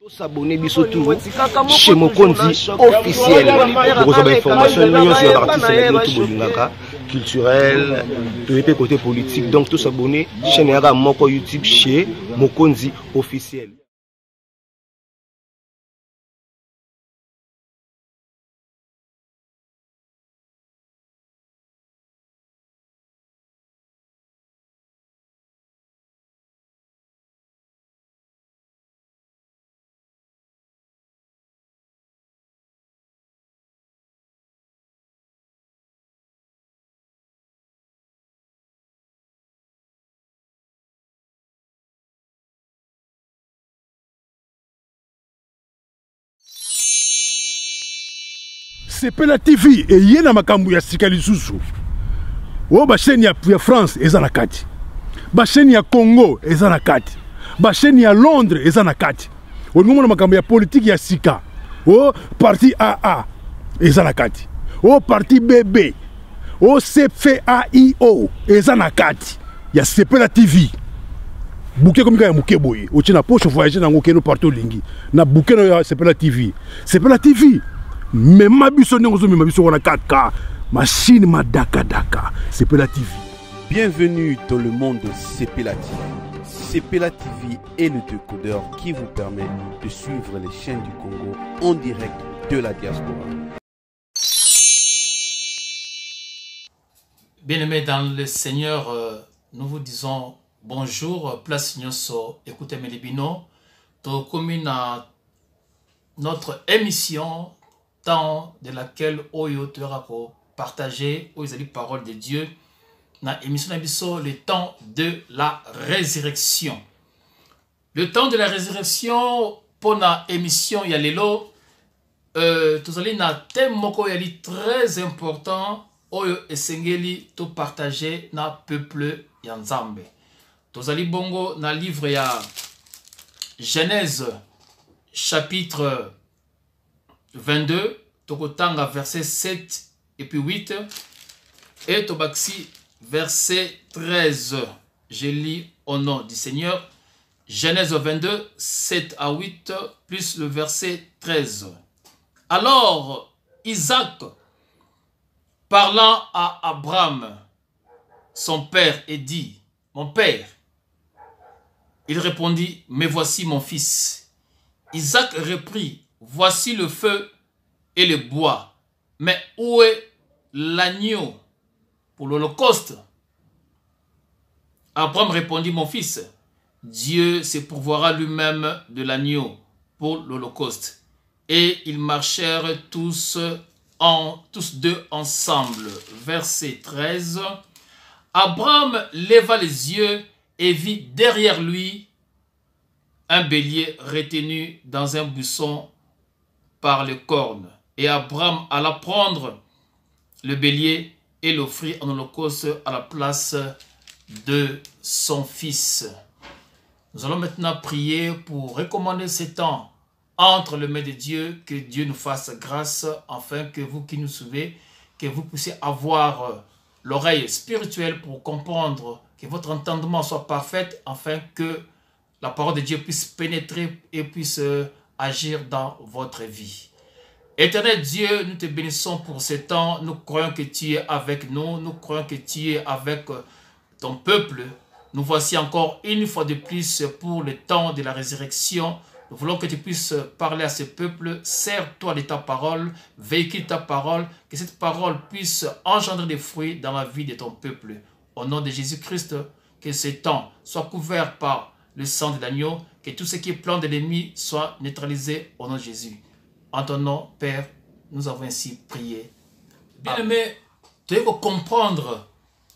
S'abonner bisotou chez Mokonzi officiel pour avoir information sur l'artiste culturel de côté politique. Donc tous s'abonner chaîne Moko YouTube chez Mokonzi officiel. Sepela TV et yena makambu ya sika lisusu. O ba chaîne ya France eza na kati. Ba chaîne ya Congo eza na kati. Ba chaîne ya Londres eza na kati. O ngomona makambu ya politique ya sika. O parti AA eza na kati. O parti BB. O CFAIO eza na kati. Ya Sepela TV. Bouquet comme ya muke boye. O tina poche voyager na ngokeno partout lingi. Na bouquet ya Sepela TV. Sepela TV. Mais ma biso n'engozo ma biso wana 4K machine ma daka daka Sepela TV. Bienvenue dans le monde de Sepela TV. Sepela TV est le décodeur qui vous permet de suivre les chaînes du Congo en direct de la diaspora. Bien-aimés dans le Seigneur, nous vous disons bonjour, place Nyoso, écoutez mes libino, to commune à notre émission temps de laquelle Oyo te pour partager aux paroles de Dieu na émission nabiso le temps de la résurrection. Le temps de la résurrection pour na émission ya lelo tous allez na thème moko yali très important Oyo esengeli to partager na peuple ya Nzambe. Tous allez bongo na livre ya Genèse chapitre 22, Tokotanga verset 7 et puis 8 et Tobaxi verset 13. Je lis au nom du Seigneur. Genèse 22, 7 à 8 plus le verset 13. Alors Isaac, parlant à Abraham, son père, et dit, mon père. Il répondit, mais voici mon fils. Isaac reprit, voici le feu et le bois. Mais où est l'agneau pour l'holocauste? Abraham répondit, mon fils, Dieu se pourvoira lui-même de l'agneau pour l'holocauste. Et ils marchèrent tous deux ensemble. Verset 13. Abraham leva les yeux et vit derrière lui un bélier retenu dans un buisson par les cornes. Et Abraham alla prendre le bélier et l'offrir en holocauste à la place de son fils. Nous allons maintenant prier pour recommander ce temps entre les mains de Dieu, que Dieu nous fasse grâce, afin que vous qui nous suivez, que vous puissiez avoir l'oreille spirituelle pour comprendre, que votre entendement soit parfait, afin que la parole de Dieu puisse pénétrer et puisse agir dans votre vie. Éternel Dieu, nous te bénissons pour ce temps. Nous croyons que tu es avec nous. Nous croyons que tu es avec ton peuple. Nous voici encore une fois de plus pour le temps de la résurrection. Nous voulons que tu puisses parler à ce peuple. Sers-toi de ta parole. Véhicule ta parole. Que cette parole puisse engendrer des fruits dans la vie de ton peuple. Au nom de Jésus-Christ, que ce temps soit couvert par le sang de l'agneau. Que tout ce qui est plan de l'ennemi soit neutralisé au nom de Jésus. En ton nom, Père, nous avons ainsi prié. Bien-aimé, tu dois comprendre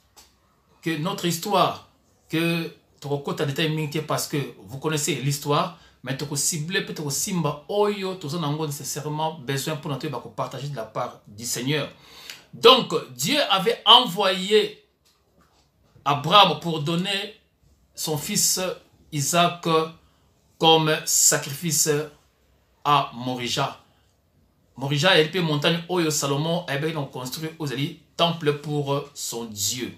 que notre histoire, que tu as déterminé parce que vous connaissez l'histoire, mais tu as ciblé peut-être Simba Oyo, tu as nécessairement besoin pour nous partager de la part du Seigneur. Donc, Dieu avait envoyé Abraham pour donner son fils Isaac comme sacrifice à Morija. Morija est une montagne où Salomon a construit un temple pour son Dieu.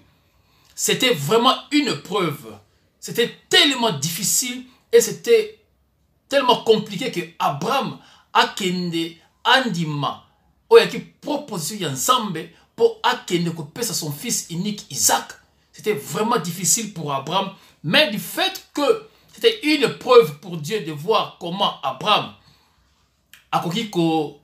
C'était vraiment une preuve. C'était tellement difficile et c'était tellement compliqué que Abraham a kende andima oyaki proposition ya Nzambe pour akende ko pesa son fils unique Isaac. C'était vraiment difficile pour Abraham, mais du fait que c'était une preuve pour Dieu de voir comment Abraham akoki ko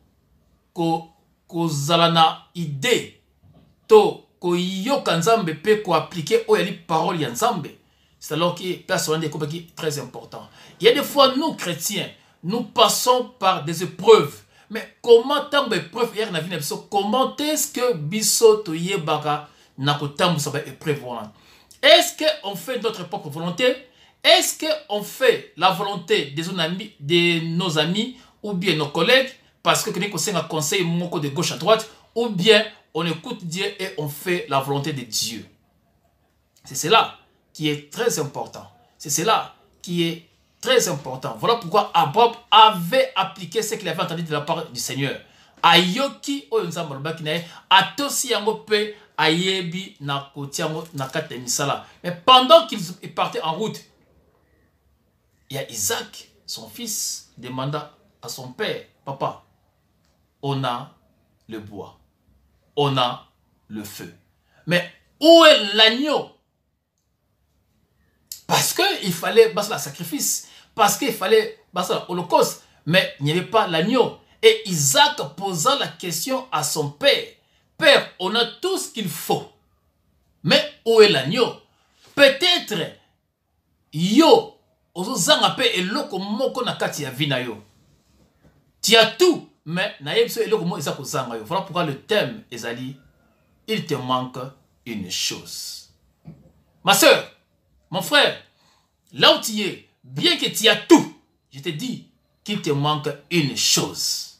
zalana idée to ko yoka Nzambe pe ko appliquer oyali parole ya Nzambe. C'est alors que personne est très important. Il y a des fois, nous, chrétiens, nous passons par des épreuves. Mais comment tant d'épreuves hier na vie comment est-ce que biso to yebaka na ko tambu sa épreuve? Est-ce qu'on fait notre propre volonté? Est-ce qu'on fait la volonté de nos amis ou bien nos collègues parce que quelqu'un conseille un conseil de gauche à droite, ou bien on écoute Dieu et on fait la volonté de Dieu? C'est cela qui est très important. C'est cela qui est très important. Voilà pourquoi Abraham avait appliqué ce qu'il avait entendu de la part du Seigneur. Ayoki atosi yango pe ayebi na kotiango na katemisala. Mais pendant qu'ils partaient en route, il y a Isaac, son fils, demanda à son père, papa, on a le bois, on a le feu. Mais où est l'agneau? Parce qu'il fallait passer le sacrifice, parce qu'il fallait passer l'holocauste, mais il n'y avait pas l'agneau. Et Isaac posa la question à son père. Père, on a tout ce qu'il faut, mais où est l'agneau? Peut-être, yo, tu as tout, mais voilà pourquoi le thème est Ali, il te manque une chose. Ma soeur, mon frère, là où tu es, bien que tu as tout, je te dis qu'il te manque une chose.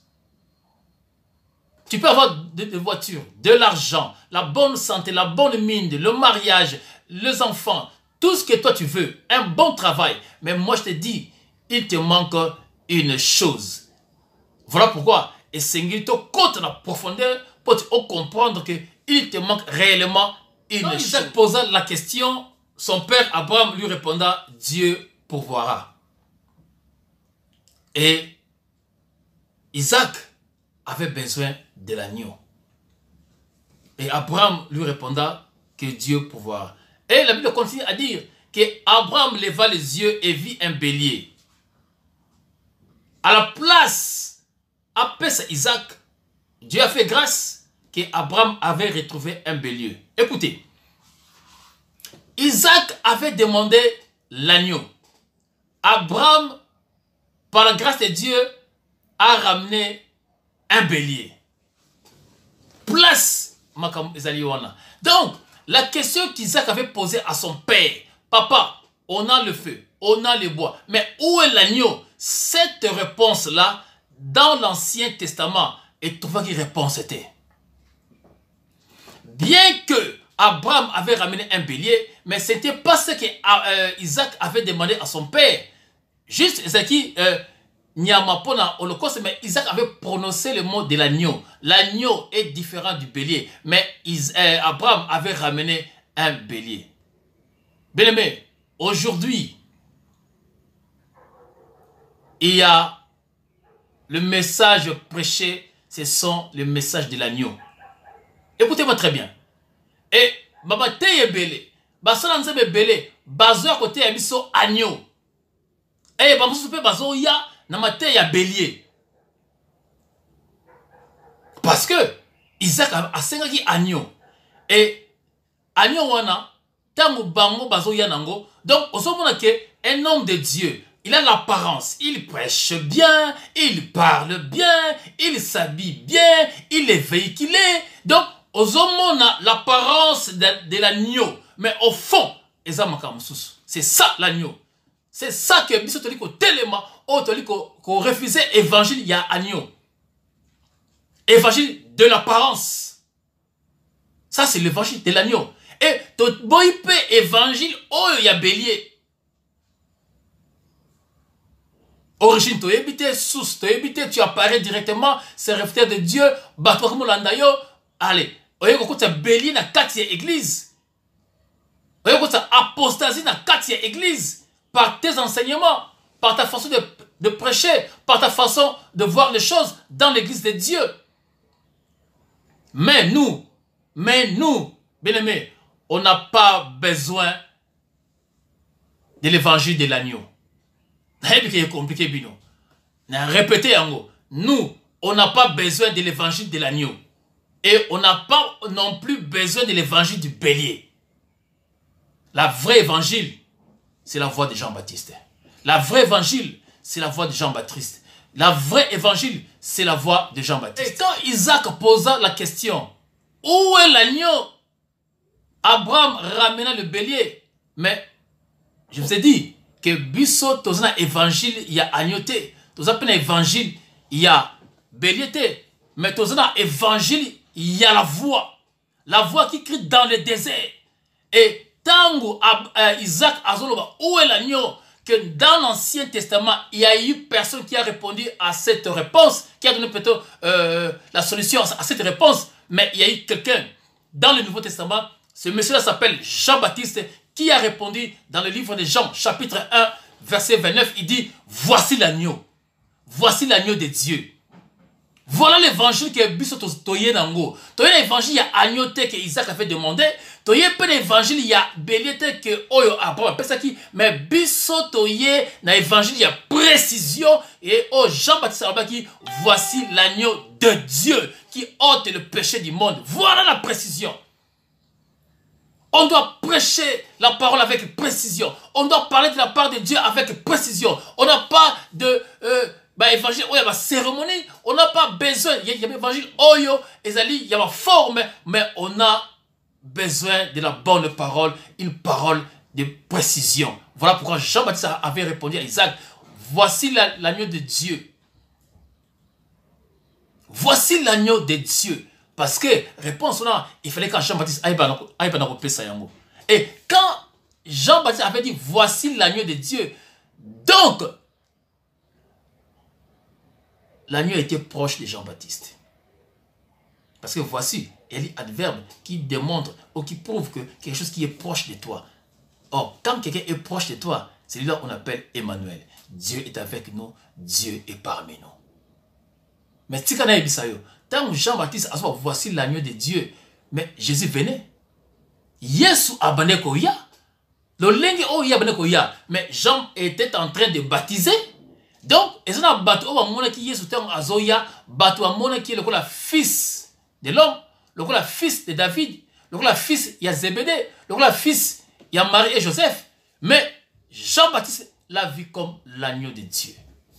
Tu peux avoir des voitures, de l'argent, la bonne santé, la bonne mine, le mariage, les enfants, tout ce que toi tu veux, un bon travail. Mais moi je te dis, il te manque une chose. Voilà pourquoi, et c'est côté la profondeur pour te comprendre qu'il te manque réellement une chose. Isaac posa la question. Son père Abraham lui répondra, Dieu pourvoira. Et Isaac avait besoin de l'agneau. Et Abraham lui répondra que Dieu pourvoira. Et la Bible continue à dire que Abraham leva les yeux et vit un bélier. À la place, après Isaac, Dieu a fait grâce que Abraham avait retrouvé un bélier. Écoutez. Isaac avait demandé l'agneau. Abraham, par la grâce de Dieu, a ramené un bélier. Place, donc, la question qu'Isaac avait posée à son père, papa, on a le feu, on a le bois, mais où est l'agneau? Cette réponse-là, dans l'Ancien Testament, et trouva quelle réponse était. Bien que Abraham avait ramené un bélier, mais ce n'était pas ce que Isaac avait demandé à son père. Juste, Isaac, Nyamapona holocauste, mais Isaac avait prononcé le mot de l'agneau. L'agneau est différent du bélier, mais Abraham avait ramené un bélier. Bien-aimé, aujourd'hui, il y a le message prêché, ce sont les messages de l'agneau. Écoutez-moi très bien. Et baba teye belé, basala nzebe belé, bazo à côté ya biso agneau. Et bamusu pe bazo ya na mate ya bélier. Parce que Isaac a sengaki agneau. Et agneau wana tango bango bazo ya nango. Donc osomona ke un homme de Dieu, il a l'apparence, il prêche bien, il parle bien, il s'habille bien, il est véhiculé. Donc ozomona l'apparence de l'agneau, mais au fond, c'est ça l'agneau. C'est ça que biso toliko telema, o toliko ko refuser évangile, il y a agneau. Évangile de l'apparence. Ça c'est l'évangile de l'agneau. Et to boipe évangile, oh il y a bélier. Origine, tu évité source, tu évité, tu apparais directement, c'est référé de Dieu, batouakumo landayo, allez. Oye kokota bélier na kati ya église. Oye kokota apostasie na kati ya église. Par tes enseignements, par ta façon de de prêcher, par ta façon de voir les choses dans l'église de Dieu. Mais nous, bien-aimés, on n'a pas besoin de l'évangile de l'agneau. C'est compliqué, Bino. Répétez en gros. Nous, on n'a pas besoin de l'évangile de l'agneau. Et on n'a pas non plus besoin de l'évangile du bélier. La vraie évangile, c'est la voix de Jean-Baptiste. La vraie évangile, c'est la voix de Jean-Baptiste. La vraie évangile, c'est la voix de Jean-Baptiste. Et quand Isaac posa la question, où est l'agneau? Abraham ramena le bélier. Mais je vous ai dit que biso tozana évangile, il y a agneauté. Tozana évangile, il y a béliété. Mais tozana évangile, il y a la voix qui crie dans le désert. Et tango Isaac azoloba, où est l'agneau? Que dans l'Ancien Testament, il y a eu personne qui a répondu à cette réponse, qui a donné plutôt la solution à cette réponse. Mais il y a eu quelqu'un dans le Nouveau Testament, ce monsieur-là s'appelle Jean-Baptiste, qui a répondu dans le livre de Jean, chapitre 1, verset 29, il dit, voici l'agneau de Dieu. Voilà l'évangile que biso toye nango. Toye l'évangile, il y a agneauté que Isaac avait demandé. Toye peu l'évangile, il y a béliété que Oyo Abraham. Mais biso toye na évangile, il y a précision. Et oh Jean-Baptiste Albaki, voici l'agneau de Dieu qui ôte le péché du monde. Voilà la précision. On doit prêcher la parole avec précision. On doit parler de la part de Dieu avec précision. On n'a pas de évangile, il y a une cérémonie. On n'a pas besoin. Il y a l'évangile, il y a la forme, mais on a besoin de la bonne parole, une parole de précision. Voilà pourquoi Jean-Baptiste avait répondu à Isaac, voici l'agneau de Dieu. Voici l'agneau de Dieu. Parce que, réponse là, il fallait que Jean-Baptiste aille dans le Sayango. Et quand Jean-Baptiste avait dit, voici l'agneau de Dieu, donc, l'agneau était proche de Jean-Baptiste. Parce que voici, il y a adverbe qui démontre ou qui prouve que quelque chose qui est proche de toi. Or, quand quelqu'un est proche de toi, c'est là qu'on appelle Emmanuel. Dieu est avec nous, Dieu est parmi nous. Mais si kana ebisayo, tant Jean-Baptiste a dit voici l'agneau de Dieu, mais Jésus venait. Yesu abane koya. Le lengi o ya abane koya, mais Jean était en train de baptiser. Donc, et ça batu o mona ki Yesu tant azoya, batu mona ki le fils de l'homme, le fils de David, le fils ya Zébédée, le fils ya Marie et Joseph. Mais Jean-Baptiste l'a vu comme l'agneau de Dieu.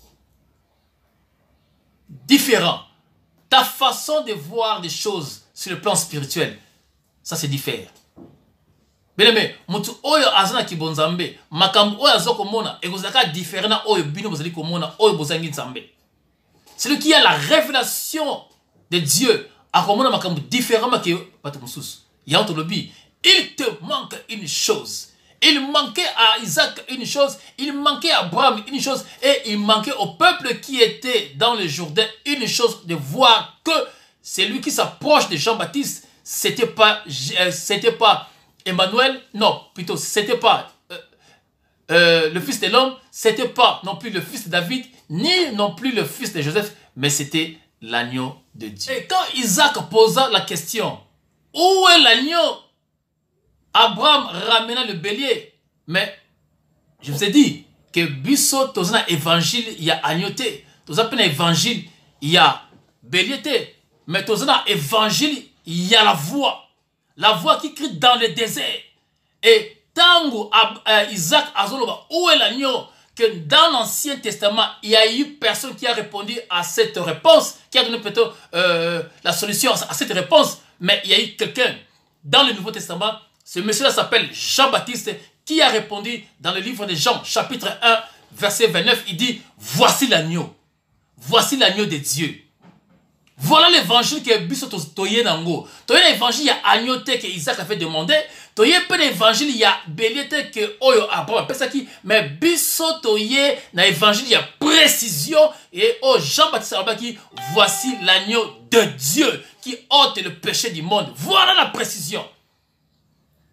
Différent. Ta façon de voir des choses sur le plan spirituel, ça c'est différent. Bien aimé, mutu oyo azana kibonzambe, makambu oyo azoko mona, ekozaka différent na oyo bino bozali komona, oyo bozangi nzambe. Celui qui a la révélation de Dieu, akomona makambu différemment que bato mususu. Yanto lobi, il te manque une chose. Il manquait à Isaac une chose, il manquait à Abraham une chose, et il manquait au peuple qui était dans le Jourdain une chose, de voir que celui qui s'approche de Jean-Baptiste, c'était pas Emmanuel, non, plutôt c'était pas le fils de l'homme, c'était pas non plus le fils de David, ni non plus le fils de Joseph, mais c'était l'agneau de Dieu. Et quand Isaac posa la question, où est l'agneau? Abraham ramena le bélier. Mais je vous ai dit que biso tozana évangile, il y a agneauté. Tozana évangile, il y a béliété. Mais tozana évangile, il y a la voix. La voix qui crie dans le désert. Et tango Isaac azoloba, où est l'agneau? Que dans l'Ancien Testament, il y a eu personne qui a répondu à cette réponse, qui a donné plutôt la solution à cette réponse. Mais il y a eu quelqu'un dans le Nouveau Testament. Ce monsieur-là s'appelle Jean-Baptiste, qui a répondu dans le livre de Jean, chapitre 1, verset 29, il dit, voici l'agneau de Dieu. Voilà l'évangile que biso toye nango. Toye l'évangile, il y a agneauté que Isaac avait demandé. Toye peu l'évangile, il y a béliété que Oyo Abraham. Mais biso toye na évangile, il y a précision. Et oh Jean-Baptiste Albaki, voici l'agneau de Dieu qui ôte le péché du monde. Voilà la précision.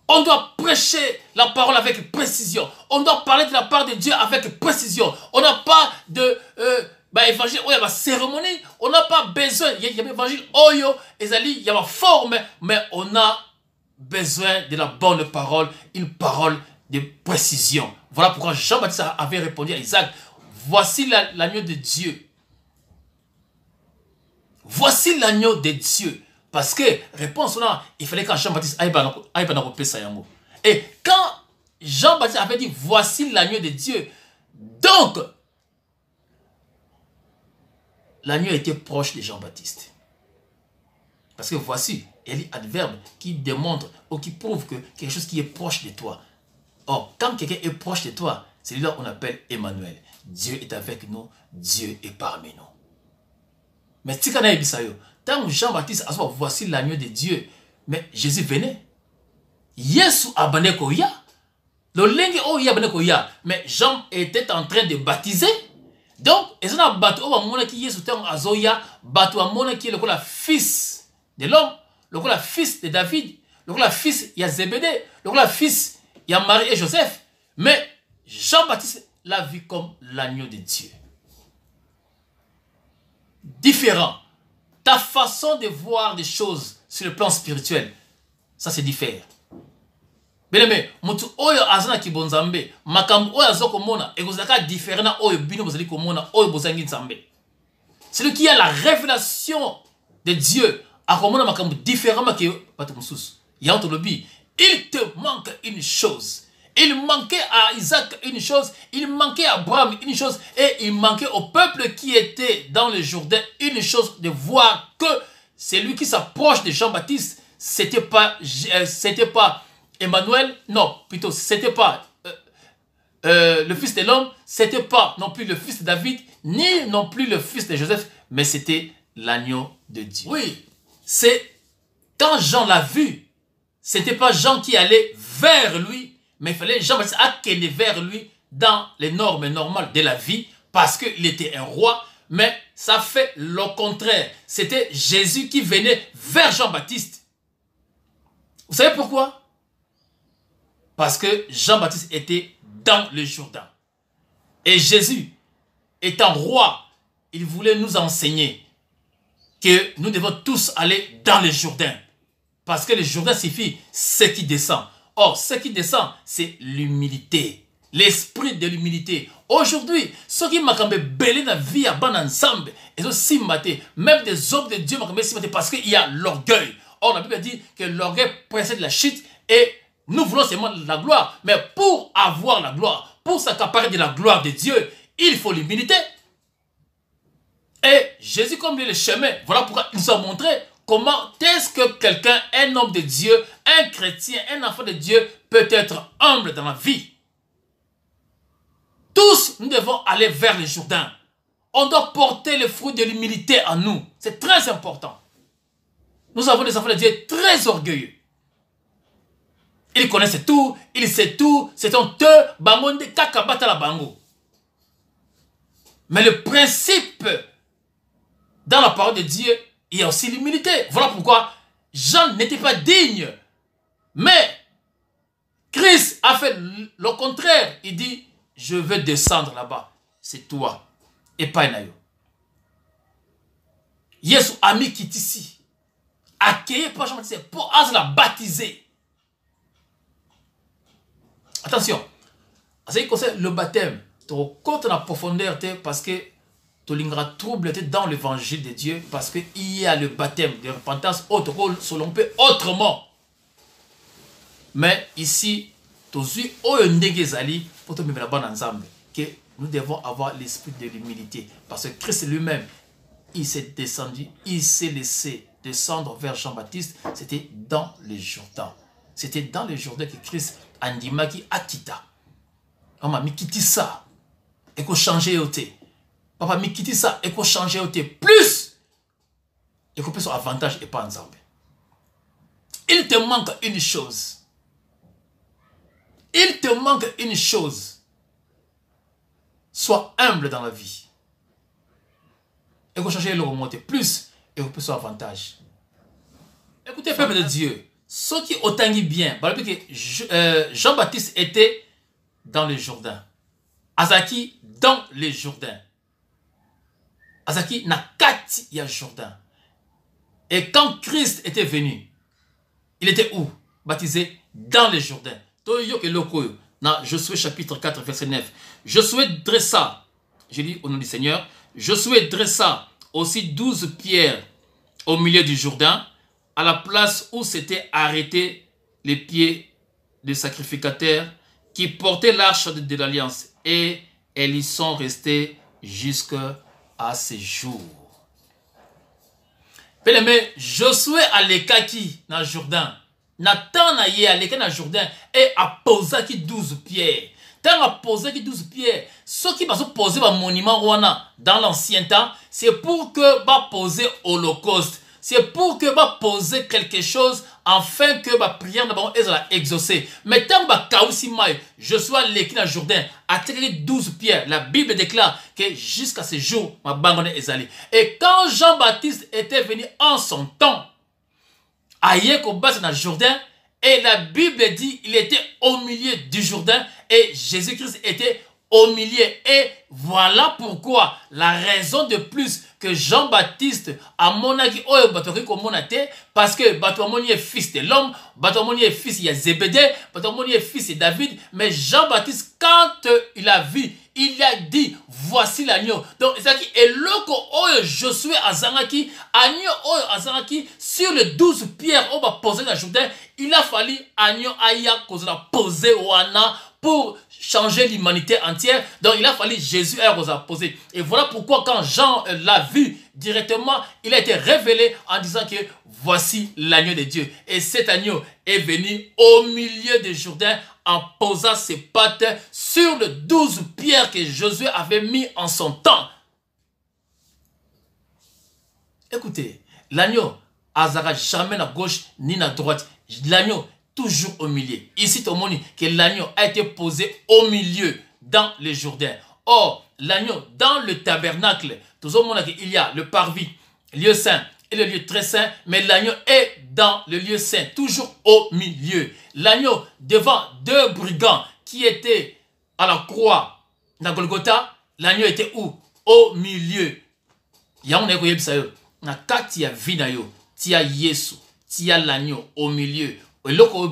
On doit prêcher la parole avec précision. On doit parler de la part de Dieu avec précision. On n'a pas de évangile, il y a une cérémonie. On n'a pas besoin. Il y a l'évangile, il y a la forme, mais on a besoin de la bonne parole, une parole de précision. Voilà pourquoi Jean-Baptiste avait répondu à Isaac, voici l'agneau de Dieu. Voici l'agneau de Dieu. Parce que, réponse là, il fallait que Jean-Baptiste aille dans le. Et quand Jean-Baptiste avait dit, voici l'agneau de Dieu, donc, l'agneau était proche de Jean-Baptiste. Parce que voici, il y a adverbe qui démontre ou qui prouve que quelque chose qui est proche de toi. Or, quand quelqu'un est proche de toi, c'est là qu'on appelle Emmanuel. Dieu est avec nous, Dieu est parmi nous. Mais si tant Jean-Baptiste a dit, voici l'agneau de Dieu, mais Jésus venait. Yesu abane koya. Le lingue o ya abane koya. Mais Jean était en train de baptiser. Donc, et ça batu o mona ki Yesu tang azoya, batu mona ki le fils de l'homme, le fils de David, le fils ya Zébédée, le fils ya Marie et Joseph. Mais Jean-Baptiste l'a vu comme l'agneau de Dieu. Différent. Ta façon de voir des choses sur le plan spirituel, ça c'est différent. Bien aimé, mutu oyo azana kibonzambe, makambu oyo azoko mona, ekozaka différent oyo bino bozali komona, oyo bozangi nzambe. Celui qui a la révélation de Dieu, a komona makambu différemment que bato mususu. Yanto lobi, il te manque une chose. Il manquait à Isaac une chose, il manquait à Abraham une chose, et il manquait au peuple qui était dans le Jourdain une chose, de voir que celui qui s'approche de Jean-Baptiste, c'était pas Emmanuel, non, plutôt c'était pas le fils de l'homme, c'était pas non plus le fils de David, ni non plus le fils de Joseph, mais c'était l'agneau de Dieu. Oui, c'est quand Jean l'a vu, c'était pas Jean qui allait vers lui, mais il fallait Jean-Baptiste aller vers lui dans les normes normales de la vie parce qu'il était un roi, mais ça fait le contraire. C'était Jésus qui venait vers Jean-Baptiste. Vous savez pourquoi? Parce que Jean-Baptiste était dans le Jourdain. Et Jésus, étant roi, il voulait nous enseigner que nous devons tous aller dans le Jourdain. Parce que le Jourdain signifie ce qui descend. Or, ce qui descend, c'est l'humilité. L'esprit de l'humilité. Aujourd'hui, ceux qui m'ont belé dans la vie à ban ensemble, ils ont si maté, même des hommes de Dieu m'ont si maté parce qu'il y a l'orgueil. Or, la Bible dit que l'orgueil précède la chute et nous voulons seulement la gloire. Mais pour avoir la gloire, pour s'accaparer de la gloire de Dieu, il faut l'humilité. Et Jésus, comme lui, le chemin, voilà pourquoi il nous a montré comment est-ce que quelqu'un, un homme de Dieu, un chrétien, un enfant de Dieu peut être humble dans la vie. Tous, nous devons aller vers le Jourdain. On doit porter le fruit de l'humilité en nous. C'est très important. Nous avons des enfants de Dieu très orgueilleux. Ils connaissent tout, ils savent tout, c'est un te, bangonde, kakabata la bango. Mais le principe dans la parole de Dieu, il y a aussi l'humilité. Voilà pourquoi Jean n'était pas digne. Mais Christ a fait le contraire. Il dit, je veux descendre là-bas. C'est toi. Et pas Nayo. Yesu a mis qui ici. Accueilli par Jean-Baptiste pour la baptiser. Attention. Ce qui concerne le baptême, tu comptes la profondeur parce que tu l'ingras trouble dans l'évangile de Dieu parce qu'il y a le baptême de repentance autre selon peu autrement. Mais ici, tu suis au ndegezali pour te mettre la bonne ensemble que nous devons avoir l'esprit de l'humilité parce que Christ lui-même, il s'est descendu, il s'est laissé descendre vers Jean-Baptiste, c'était dans le Jourdain. C'était dans le Jourdain que Christ andimaki akita. On m'a mis quitter ça et qu'on changeait au thé. Papa mi quitte ça et qu'on change au plus et qu'on peut son avantage et pas ensemble. Il te manque une chose. Il te manque une chose. Sois humble dans la vie. Et qu'on change le remonter plus et qu'on peut son avantage. Écoutez, peuple de Dieu, ce qui otangi bien, Jean-Baptiste était dans le Jourdain. Azaki dans le Jourdain. Azaki na kati ya Jourdain. Et quand Christ était venu, il était où? Baptisé dans le Jourdain. Dans Josué chapitre 4 verset 9. Josué dressa, je lis au nom du Seigneur, Josué dressa aussi 12 pierres au milieu du Jourdain, à la place où s'étaient arrêtés les pieds des sacrificateurs qui portaient l'arche de l'Alliance. Et elles y sont restées jusqu'à ce jour. Bien-aimé, Josué a l'écaki dans le Jourdain. Nathan a l'écaki dans le Jourdain et a posé 12 pierres. Tant a posé 12 pierres, ceux qui vont poser un monument dans l'ancien temps, c'est pour que va poser holocauste. C'est pour que va poser quelque chose afin que la prière soit exaucée. Mais tant que Josué l'écrit dans le Jourdain a tiré 12 pierres, la Bible déclare que jusqu'à ce jour, ma bangonne est allée. Et quand Jean-Baptiste était venu en son temps, ailleurs qu'au bas dans le Jourdain, et la Bible dit qu'il était au milieu du Jourdain et Jésus-Christ était au milieu. Et voilà pourquoi la raison de plus que Jean-Baptiste a monaki oyo batori ko monate, parce que batomoni est fils de l'homme, batomoni est fils de Zébédée, batomoni est fils de David, mais Jean-Baptiste quand il a vu, il a dit voici l'agneau. Donc c'est qui est loko oyo Josué azangaki, agneau oyo azangaki sur les 12 pierres on va poser dans le Jourdain, il a fallu agneau aya kozala poser wana pour changer l'humanité entière. Donc il a fallu Jésus à poser. Et voilà pourquoi quand Jean l'a vu directement, il a été révélé en disant que voici l'agneau de Dieu. Et cet agneau est venu au milieu du Jourdain en posant ses pattes sur les 12 pierres que Josué avait mis en son temps. Écoutez, l'agneau n'azara jamais à gauche ni à droite. L'agneau toujours au milieu. Ici, tout le monde que l'agneau a été posé au milieu dans le Jourdain. Or, l'agneau dans le tabernacle, tout le monde il y a le parvis, lieu saint et le lieu très saint, mais l'agneau est dans le lieu saint, toujours au milieu. L'agneau devant 2 brigands qui étaient à la croix dans Golgotha, l'agneau était où? Au milieu. Na kati ya vida yo, tia Yesu, tia l'agneau au milieu. Et là, on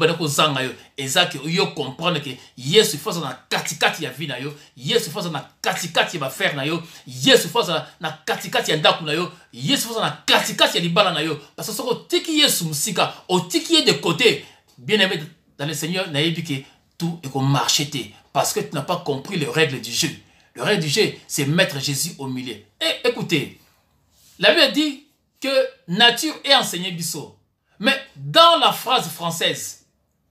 va comprendre que Yesu faut na katikati ya vie na yo, Yesu faut na katikati ya faire na yo, Yesu faut na katikati ya ndaku na yo, Yesu faut na katikati ya libala na yo. Parce que soko tiki Yesu musika, o tiki de côté, bien aimé dans le Seigneur, na yebi que tout est comme marcheté parce que tu n'as pas compris les règles du jeu. Le règle du jeu, c'est mettre Jésus au milieu. Et écoutez, la Bible dit que nature est enseignée biso. Mais dans la phrase française,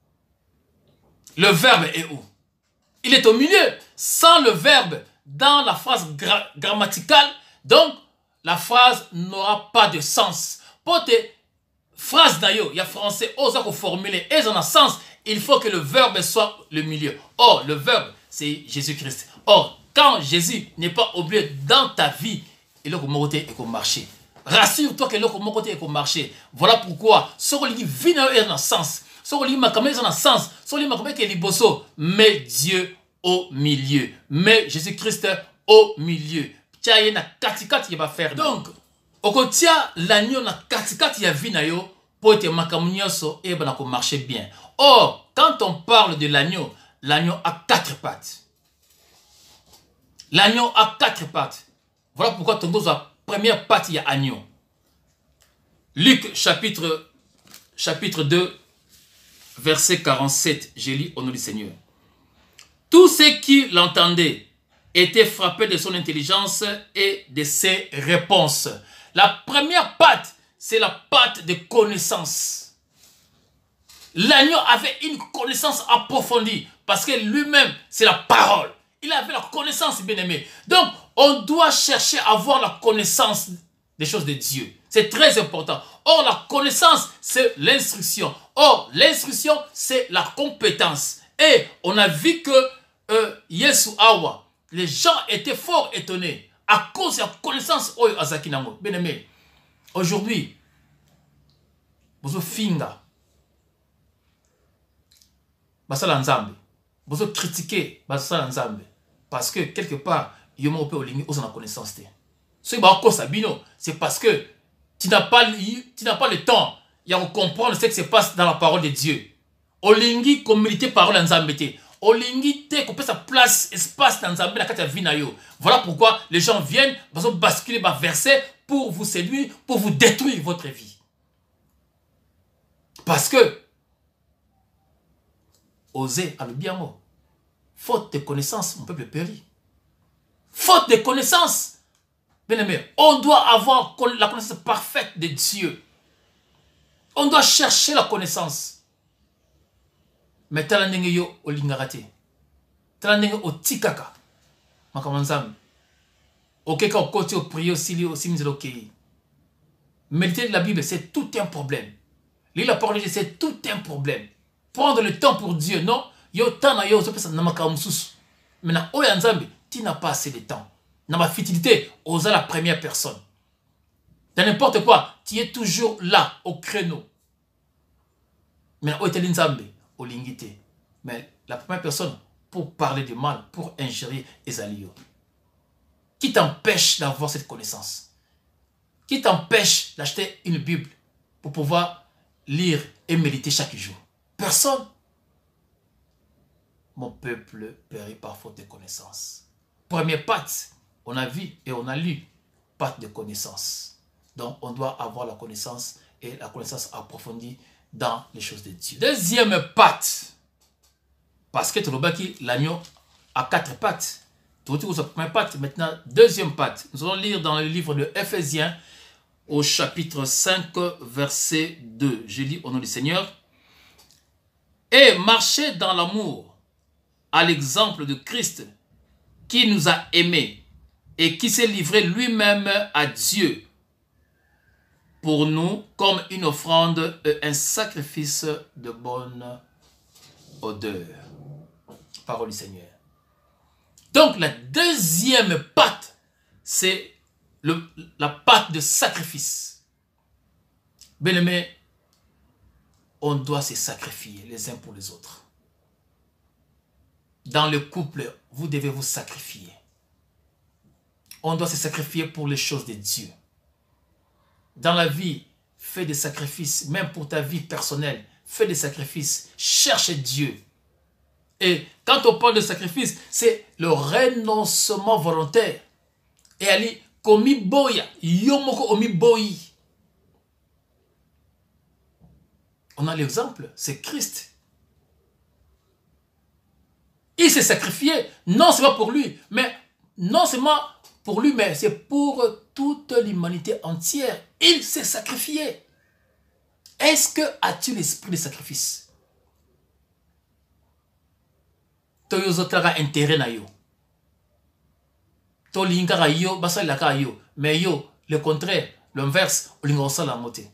le verbe est où? Il est au milieu. Sans le verbe, dans la phrase grammaticale, donc la phrase n'aura pas de sens. Pour tes phrases d'ailleurs, il y a français, osa qu'on formuler, et en a sens, il faut que le verbe soit le milieu. Or, le verbe, c'est Jésus-Christ. Or, quand Jésus n'est pas oublié dans ta vie, il est comme monter et comme marcher. Rassure-toi que l'autre côté est comme marché. Voilà pourquoi ce qu'on dit vit dans un sens. Ce qu'on dit makamé dans un sens. Ce qu'on dit makamé qui est liboso. Mais Dieu au milieu. Mais Jésus-Christ au milieu. Tiens, na katikati va faire. Donc, au côté l'agneau na katikati ya vie na yo pour être makamunyoso et ben ko marcher bien. Or, quand on parle de l'agneau, l'agneau a 4 pattes. L'agneau a 4 pattes. Voilà pourquoi ton dos a première partie à agneau. Luc chapitre 2 verset 47. Je lis au nom du Seigneur. Tous ceux qui l'entendaient étaient frappés de son intelligence et de ses réponses. La première patte, c'est la patte de connaissance. L'agneau avait une connaissance approfondie parce que lui-même, c'est la parole. Il avait la connaissance, bien-aimé. Donc, on doit chercher à avoir la connaissance des choses de Dieu. C'est très important. Or, la connaissance, c'est l'instruction. Or, l'instruction, c'est la compétence. Et on a vu que Yesu Awa, les gens étaient fort étonnés à cause de la connaissance Oyo Azakinango. Bien-aimé, aujourd'hui, vous finga, basala nzambe bozo critiquer basala nzambe parce que quelque part yomo pe olingi osana connaissance te ce ba ko sabino c'est parce que tu n'as pas le temps ya comprendre ce qui se passe dans la parole de Dieu olingi communauté parole nzambe te olingi te ko sa place espace dans nzambe na kati ya vie na yo. Voilà pourquoi les gens viennent bazo basculer ba verset pour vous séduire, pour vous détruire votre vie. Parce que oser à le bien mot. Faute de connaissance, mon peuple périt. Faute de connaissance. Bien aimé, on doit avoir la connaissance parfaite de Dieu. On doit chercher la connaissance. Mais talandenge yo olingarate. Talandenge o tikaka. Makamanzam. Okeka o koti o prier aussi mizelo kei. Méditer de la Bible, c'est tout un problème. Lire la parole de Dieu, c'est tout un problème. Prendre le temps pour Dieu, non? Yo tana yo so pesa namaka mususu. Maintenant, oya nzambe, tu n'as pas assez de temps. Dans ma futilité, osa la première personne. Dans n'importe quoi, tu es toujours là, au créneau. Maintenant, oya nzambe, au lingité. Mais la première personne, pour parler de mal, pour ingérer Ezalio. Qui t'empêche d'avoir cette connaissance? Qui t'empêche d'acheter une Bible pour pouvoir lire et méditer chaque jour? Personne. Mon peuple périt par faute de connaissance. Première patte, on a vu et on a lu, patte de connaissance. Donc on doit avoir la connaissance et la connaissance approfondie dans les choses de Dieu. Deuxième patte, parce que l'agneau a 4 pattes. Tout sa première patte, maintenant deuxième patte. Nous allons lire dans le livre de Éphésiens au chapitre 5, verset 2. Je lis au nom du Seigneur. Et marchez dans l'amour, à l'exemple de Christ, qui nous a aimés et qui s'est livré lui-même à Dieu pour nous comme une offrande et un sacrifice de bonne odeur. Parole du Seigneur. Donc la deuxième patte, c'est la patte de sacrifice. Bien-aimés, on doit se sacrifier les uns pour les autres. Dans le couple, vous devez vous sacrifier. On doit se sacrifier pour les choses de Dieu. Dans la vie, fais des sacrifices, même pour ta vie personnelle, fais des sacrifices, cherche Dieu. Et quand on parle de sacrifice, c'est le renoncement volontaire. Et ali komi boya, yomoko omi boyi. On a l'exemple, c'est Christ. Il s'est sacrifié, non seulement pour lui, mais non seulement pour lui, mais c'est pour toute l'humanité entière. Il s'est sacrifié. Est-ce que as-tu l'esprit de sacrifice? Toyozotara intérêt na yo. Tolinkara yo, basalaka yo. Mais yo, le contraire, l'inverse, olingosa la moté.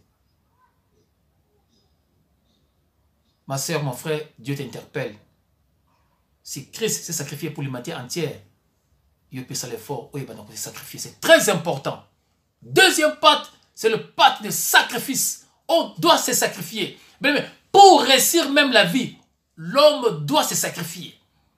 Ma soeur, mon frère, Dieu t'interpelle. Si Christ s'est sacrifié pour l'humanité entière, il peut faire l'effort, il va se sacrifier. C'est très important. Deuxième patte, c'est le patte de sacrifice. On doit se sacrifier. Mais pour réussir même la vie, l'homme doit se sacrifier.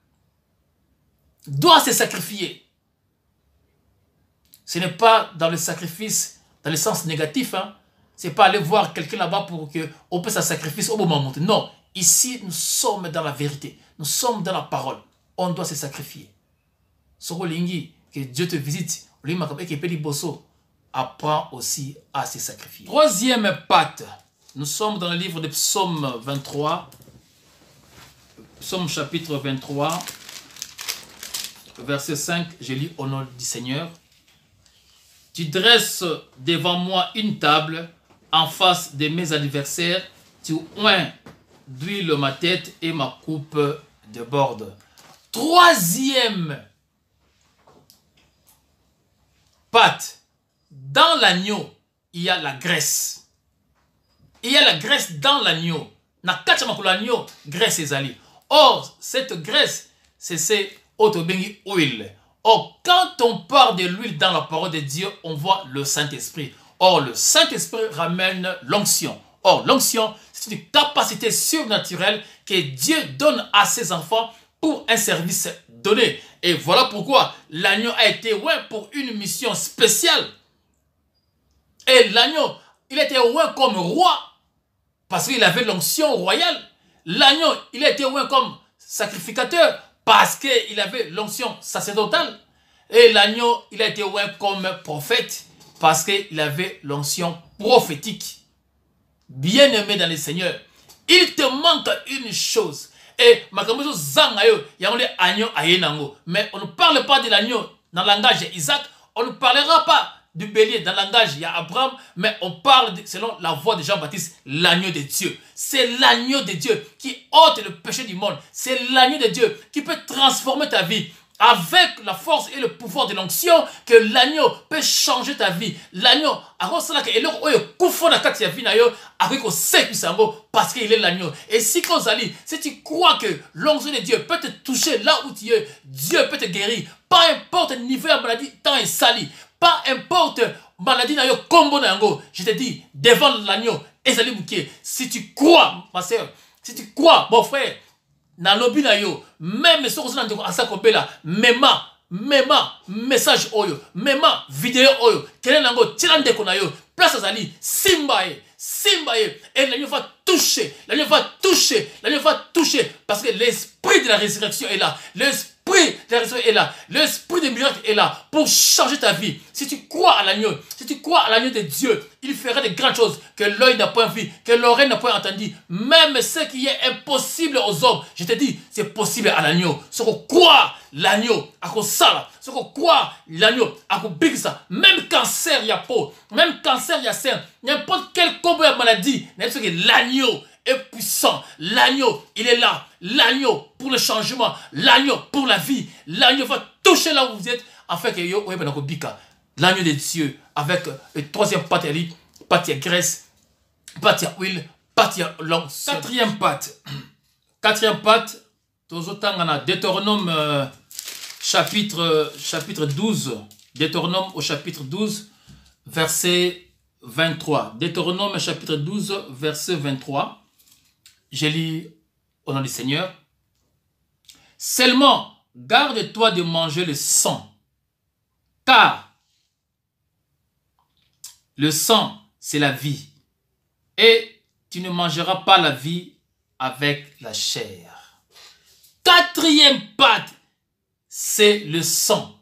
Doit se sacrifier. Ce n'est pas dans le sacrifice, dans le sens négatif. Hein. Ce n'est pas aller voir quelqu'un là-bas pour qu'on puisse se sacrifier au moment. Non. Ici, nous sommes dans la vérité. Nous sommes dans la parole. On doit se sacrifier. Sorolingi, que Dieu te visite. Apprends aussi à se sacrifier. Troisième patte. Nous sommes dans le livre de Psaume 23. Psaume chapitre 23. Verset 5. Je lis au nom du Seigneur. Tu dresses devant moi une table en face de mes adversaires. Tu oins d'huile ma tête et ma coupe déborde. Troisième patte. Dans l'agneau, il y a la graisse. Il y a la graisse dans l'agneau. Na kachama pour l'agneau, graisse ezali. Or, cette graisse, c'est autobengi huile. Or, quand on parle de l'huile dans la parole de Dieu, on voit le Saint-Esprit. Or, le Saint-Esprit ramène l'onction. Or, l'onction, c'est une capacité surnaturelle que Dieu donne à ses enfants pour un service donné. Et voilà pourquoi l'agneau a été oint pour une mission spéciale. Et l'agneau, il a été oint comme roi parce qu'il avait l'onction royale. L'agneau, il a été oint comme sacrificateur parce qu'il avait l'onction sacerdotale. Et l'agneau, il a été oint comme prophète parce qu'il avait l'onction prophétique. Bien-aimé dans le Seigneur, il te manque une chose. Et mais on ne parle pas de l'agneau dans le langage d'Isaac, on ne parlera pas du bélier dans le langage d'Abraham, mais on parle selon la voix de Jean-Baptiste, l'agneau de Dieu. C'est l'agneau de Dieu qui ôte le péché du monde. C'est l'agneau de Dieu qui peut transformer ta vie. Avec la force et le pouvoir de l'onction, que l'agneau peut changer ta vie. L'agneau, parce qu'il est l'agneau. Et si tu crois que l'onction de Dieu peut te toucher là où tu es, Dieu peut te guérir. Pas importe le niveau de maladie, tant est sali. Pas importe maladie, je te dis, devant l'agneau, si tu crois, ma soeur, si tu crois, mon frère, na lobi na yo même so ko na ndeko asako bela mema message oyo mema vidéo oyo kele nango tira ndeko na yo place azali simba ye et l'agneau va toucher parce que l'esprit de la résurrection est là, l'esprit de la résurrection est là, l'esprit de miracle est là pour changer ta vie. Si tu crois à l'agneau, de Dieu, il fera de grandes choses que l'œil n'a pas vu, que l'oreille n'a pas entendu. Même ce qui est impossible aux hommes, je te dis, c'est possible à l'agneau. Ce qu'on croit l'agneau, à quoi ça, ce qu'on croit l'agneau, à quoi big ça, même cancer il y a peau, même cancer il y a sein, n'importe quel combat de maladie, n'importe quel l'agneau est puissant. L'agneau, il est là. L'agneau pour le changement. L'agneau pour la vie. L'agneau va toucher là où vous êtes. Afin que l'agneau de Dieu avec le troisième pâte, pâte graisse, pâte huile, pâte longue. Quatrième pâte, Deutéronome chapitre 12. Deutéronome au chapitre 12, verset 23. Deutéronome chapitre 12, verset 23. Je lis au nom du Seigneur. Seulement, garde-toi de manger le sang, car le sang, c'est la vie, et tu ne mangeras pas la vie avec la chair. Quatrième pâte, c'est le sang.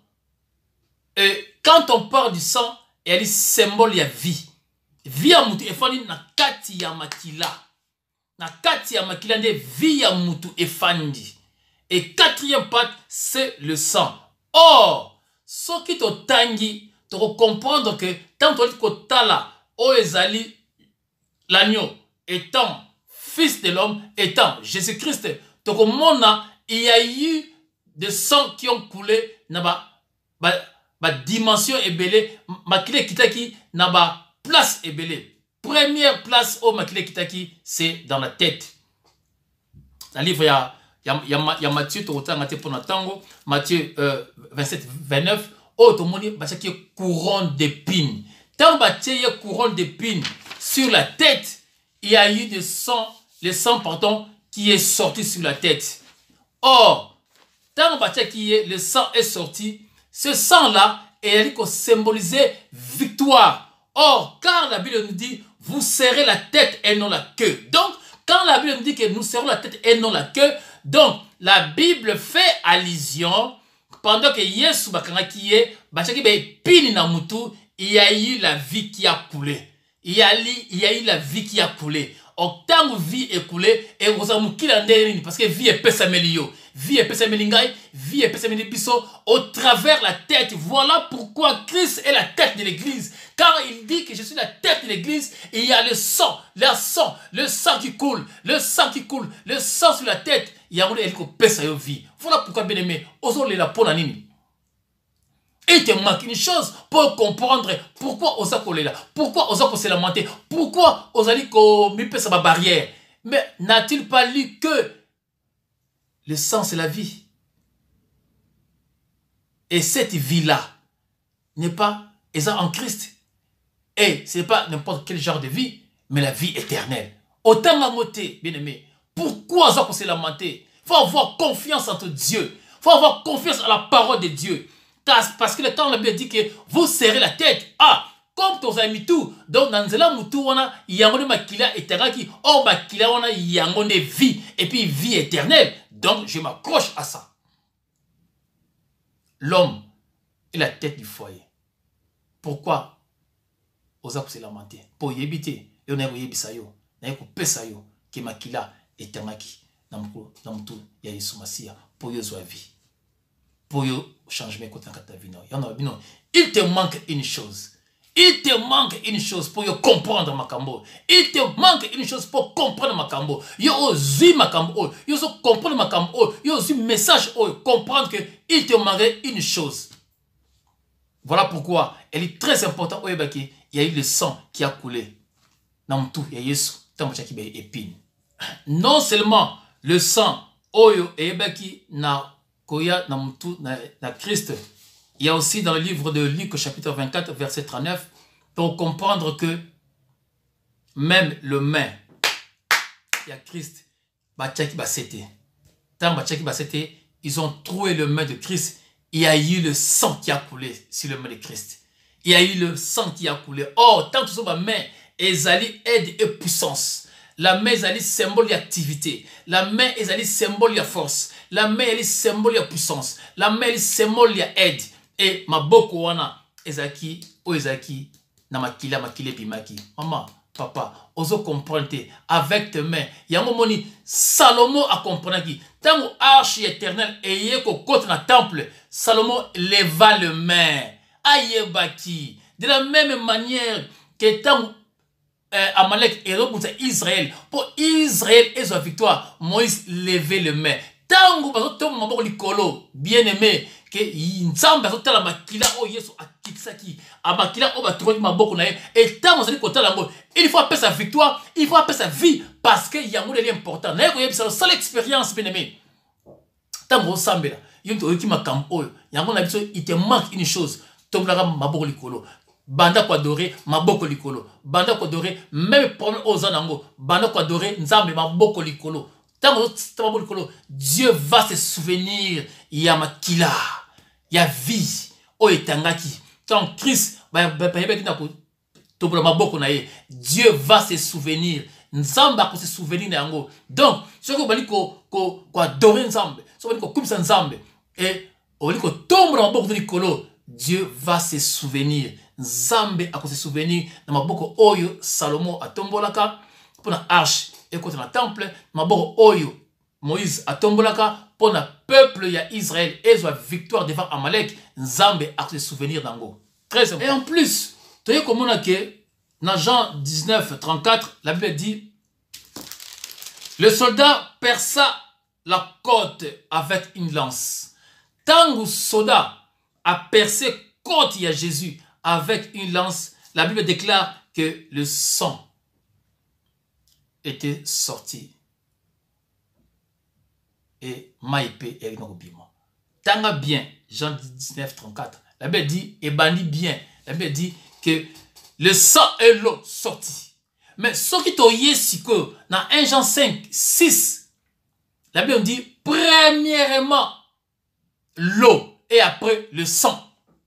Et quand on parle du sang, il y a le symbole de vie. Vie à mutu efani na kati ya makila. Na kati ya makila nde vie ya mutu efandi. Et quatrième pâte, c'est le sang. Or, ce qui te tangi, tu vas comprendre que tant que tu tala, o ezali l'agneau étant fils de l'homme, étant Jésus-Christ, tu comprends, il y a eu des sangs qui ont coulé na ba dimension ebele, makile kitaki na ba place ebele. Première place au makile kitaki, c'est dans la tête. Dans le livre, il y a Matthieu, Matthieu 27, 29, oh, tout le monde dit couronne d'épines. Tant que il y a couronne d'épines sur la tête, il y a eu le sang pardon, qui est sorti sur la tête. Or, tant que le sang est sorti, ce sang-là est symbolisé victoire. Or, car la Bible nous dit, vous serrez la tête et non la queue. Donc, quand la Bible nous dit que nous serrons la tête et non la queue, donc la Bible fait allusion, pendant que Yesu bakanga qui est, il y a eu la vie qui a coulé. Il y a eu la vie qui a coulé. Or, tant que vie est coulée, et vous avez parce que vie est pesamelio. Vie est pesamelingai, vie est pesamelipiso au travers la tête. Voilà pourquoi Christ est la tête de l'église. Car il dit que je suis la tête de l'église et il y a le sang qui coule, le sang sur la tête. Il y a un vie. Voilà pourquoi, bien aimé, osons la peau nanini. Il te manque une chose pour comprendre pourquoi osa kolela, pourquoi osa se lamenter, pourquoi osa li ko mi pesa ba barrière. Mais n'a-t-il pas lu que le sang c'est la vie? Et cette vie-là n'est pas en Christ. Et ce n'est pas n'importe quel genre de vie. mais la vie éternelle. Autant la moté, bien aimé. Pourquoi ça qu'on s'est lamenté? Il faut avoir confiance en Dieu. Il faut avoir confiance à la parole de Dieu. Parce que le temps, la Bible dit que vous serrez la tête. Ah, comme tous amis tout. Donc, dans la moutou, on a yangone makila éternel qui, oh makila, on a yangone vie. Et puis vie éternelle. Donc, je m'accroche à ça. L'homme est la tête du foyer. Pourquoi? Osa pour se lamenter. Pour y habiter. Et on a y bisayo. On a y pesayo. Qui makila éternel qui. Namoutou, ya Yesu Masia. Pour y zoa vie. Pour y changement côté ta vie. Il te manque une chose. Il te manque une chose pour comprendre Makambo. Il te manque une chose pour comprendre Makambo. Yo ozi Makambo. Yo so comprendre Makambo. Yo ozi message. Comprendre que il te manque une chose. Voilà pourquoi elle est très importante. Il y a eu le sang qui a coulé. Dans tout, il y a Yesu. Non seulement le sang oyo ebaki na koya na mtu na Christ. Il y a aussi dans le livre de Luc chapitre 24 verset 39 pour comprendre que même le main il y a Christ bachaki basete. Tant bachaki basete, ils ont trouvé le main de Christ. Il y a eu le sang qui a coulé sur le main de Christ. Il y a eu le sang qui a coulé. Oh, tant que ma main ezali aide et puissance. La main ezali symbole d'activité. La main ezali symbole de force. La main ezali symbole de puissance. La main ezali symbole d'aide. Et ma boko wana ezaki o ezaki na makila bimaki. Maman, papa, oso comprendre avec tes mains. Yango moni Salomon a comprendre qui tant arche éternelle eye ko côté na temple, Salomon leva le main. Ayebaki. De la même manière que tant Amalek et Israël, pour Israël et sa victoire, Moïse levait le main. Tango bazoto maboko likolo, bien aimé, que nzamba bazotala makila o Yesu akikisaki, amakila o batroni maboko na ye, et tango zali kota lango, il faut appeler sa victoire, il faut appeler sa vie, parce que yango est important. Na yeko yebisa seule expérience, bien aimé. Tango sambela, yonto yoki makambo, yango na biso, il te manque une chose, tomblaka maboko likolo. Banda kwa adoré maboko likolo. Banda kwa adoré même problème aux anango. Banda kwa adoré nzambe maboko likolo. Dieu va se souvenir. Il y a makila. Il y a vie. O etangaki. Quand Christ Dieu va se souvenir. Nzambe va se souvenir nango. Donc, ce que vous allez ko adorer nzambe, ce que vous allez kumsa nzambe et vous allez ko tomber maboko likolo, Dieu va se souvenir. Nzambe a se souvenir na maboko oyo Salomon a tombolaka pour la arche et contre le temple, maboko oyo Moïse a tombolaka pour le peuple ya Israël et sa victoire devant Amalek. Nzambe a se souvenir d'ango. Très important. Et en plus, tu sais comment on a que dans Jean 19, 34, la Bible dit le soldat perça la côte avec une lance. Tant que soldat a percé côte à Jésus avec une lance, la Bible déclare que le sang était sorti. Et maïpé et nobima. Tanga bien, Jean 19, 34. La Bible dit, et bandi bien. La Bible dit que le sang et l'eau sorti. Mais ce qui t'oye si que dans 1 Jean 5, 6, la Bible dit, premièrement, l'eau et après le sang.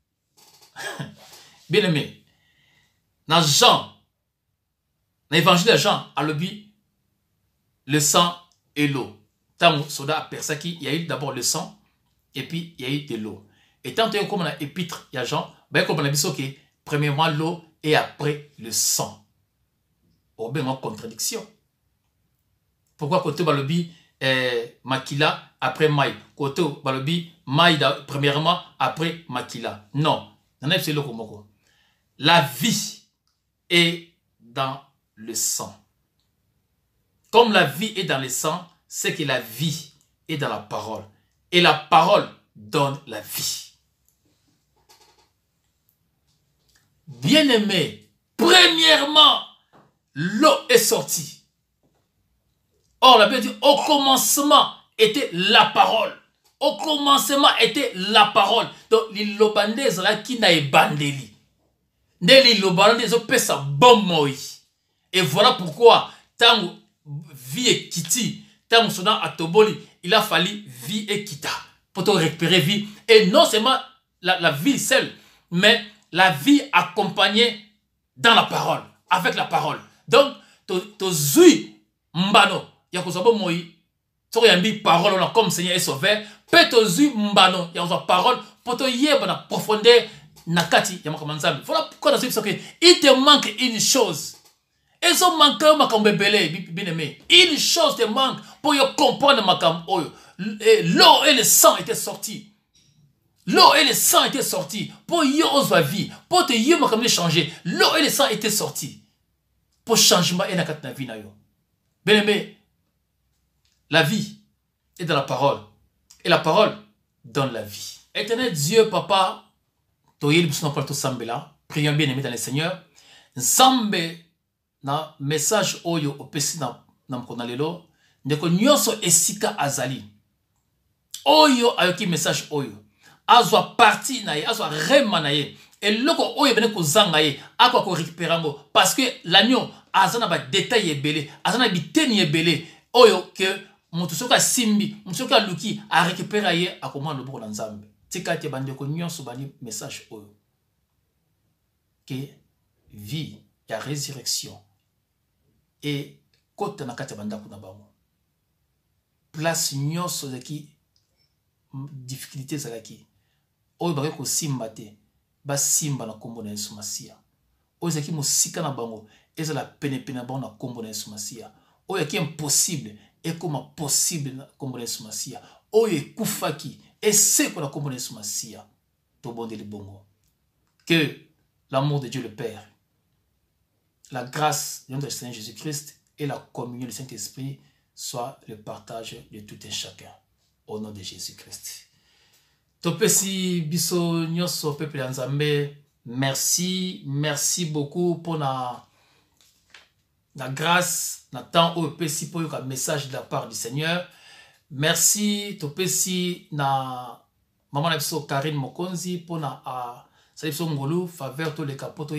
Bien aimé, dans Jean, dans l'évangile de Jean, à l'objet, le sang et l'eau. Tant que soldat a percé qui, il y a eu d'abord le sang, et puis il y a eu de l'eau. Et tant que comme on a épître, il y a Jean, ben comme on a dit que premièrement l'eau et après le sang. Au bien en contradiction. Pourquoi côté balobi makila après maï, côté balobi maï premièrement après makila. Non, c'est le komoko. La vie est dans le sang. Comme la vie est dans le sang, c'est que la vie est dans la parole. Et la parole donne la vie. Bien-aimé, premièrement, l'eau est sortie. Or, la Bible dit, au commencement était la parole. Au commencement était la parole. Donc, l'ilobandez là qui n'a pas bandeli. Neli l'ilobandez opesa bon moi. Et voilà pourquoi, tant vie et Kiti, tant Soudan à Toboli, il a fallu vie et Kita pour te récupérer vie. Et non seulement la vie seule, mais la vie accompagnée dans la parole, avec la parole. Donc, to zui mbano, yakozabo moi, to yambi parole, on a comme Seigneur est sauvé, peut to zui mbano, yakozabo parole, pour te yeba na profondeur, nakati, yamakomanzambi. Voilà pourquoi dans ce que il te manque une chose. Et ça manque bien aimé. Une chose te manque pour comprendre ma l'eau et le sang étaient sortis. L'eau et le sang étaient sortis. Pour y oser vie. Pour te y ma changer. L'eau et le sang étaient sortis. Pour changement et la vie na yo. Bien aimé, la vie est dans la parole. Et la parole donne la vie. Éternel Dieu, Papa, prions bien aimé dans le Seigneur. Nzambe na message oyo opesi na mkona lelo ndeko nyonso esika azali oyo ayoki message oyo azwa parti na ye azwa rema na ye eloko oyo bene kozanga ye akwa ko récupérer ngo parce que l'agneau azana ba détail ebele azana biteni ebele oyo que mutu soka simbi mutu soka luki a récupérer ye akoma loboko na Nzambe tika te bandeko nyonso bani message oyo que vie ya résurrection et côte na kati banda kuna bango place nyonso zaki difficulté zaki oyo bako ko simba te ba simba na kombo na Yesu Masia oyo zaki musika na bango ezala pene na bango na kombo na Yesu Masia oyo yaki impossible et comme possible na kombo na Yesu Masia oyo ekufaki eseko na kombo na Yesu Masia to bondeli bongo que l'amour de Dieu le Père, la grâce de notre Seigneur Jésus-Christ et la communion du Saint-Esprit soit le partage de tout un chacun. Au nom de Jésus-Christ. Topesi biso nyoso peuple Nzambe, merci beaucoup pour la grâce, na temps au pesi pour un message de la part du Seigneur. Merci Topesi na maman na biso Karine Mokonzi pour na faveur tous les capotes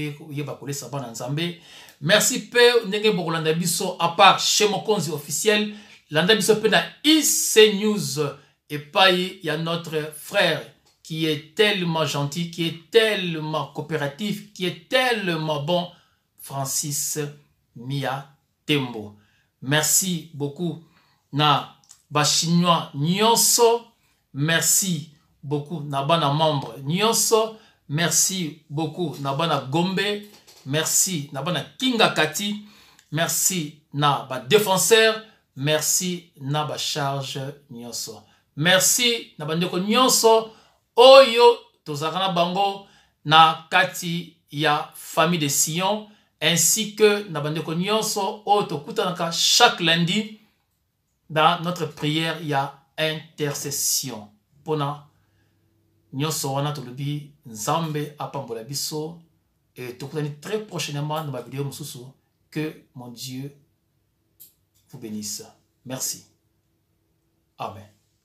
merci Père Nenge Bokolanda biso à part chez Mokonzi officiel landa biso pe na IC News et pas il y a notre frère qui est tellement gentil, qui est tellement coopératif, qui est tellement bon, Francis Mia Tembo. Merci beaucoup na ba chinois nyonso, merci beaucoup na bana membre nyonso. Merci beaucoup Nabana Gombe, merci Nabana Kinga Kati, merci Naba défenseur, merci Naba charge nyonso. Merci Nabandeko nyonso oyo tozakana bango na kati ya famille de Sion ainsi que Nabandeko nyonso oyo tokutanaka chaque lundi dans notre prière il y a intercession pona Nyoso wana tolobi Nzambe apambola biso et tokutani très prochainement dans ma vidéo mususu. Que mon Dieu vous bénisse. Merci. Amen.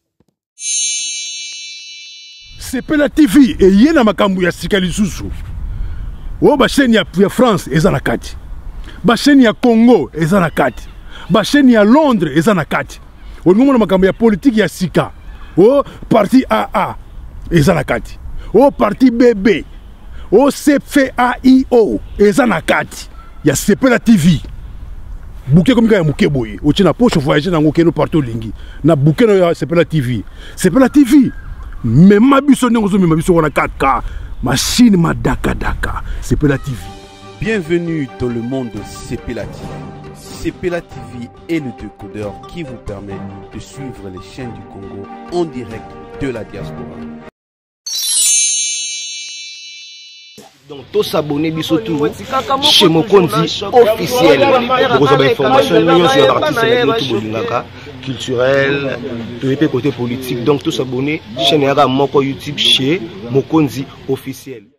Sepela TV et yena makambu ya sika lisusu. O ba chaîne ya France eza na kati. Ba chaîne ya Congo eza na kati. Ba chaîne ya Londres eza na kati. O ngomona makambu ya politique ya sika. O parti AA Ezanakati. O parti BB. O CFAIO. Ezanakati. Ya Sepela TV. Bouquet comme ya Mouké boye. O tina poche voyager na ngokeno partout lingi. Na bouquet na Sepela TV. Sepela TV. Même ma biso n'engozo même biso wana 4K. Machine ma daka. Sepela TV. Bienvenue dans le monde de Sepela TV. Sepela TV est le décodeur qui vous permet de suivre les chaînes du Congo en direct de la diaspora. Donc, tous s'abonner bisotou chez Mokonzi officiel. Pour avoir information, nous sommes sur l'artiste culturel, de côté politique. Donc, tous s'abonner chez Moko YouTube chez Mokonzi officiel.